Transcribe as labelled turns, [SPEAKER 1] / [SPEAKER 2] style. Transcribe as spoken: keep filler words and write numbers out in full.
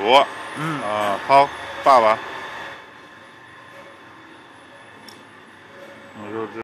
[SPEAKER 1] 嗯
[SPEAKER 2] 啊，好，爸爸。我就这。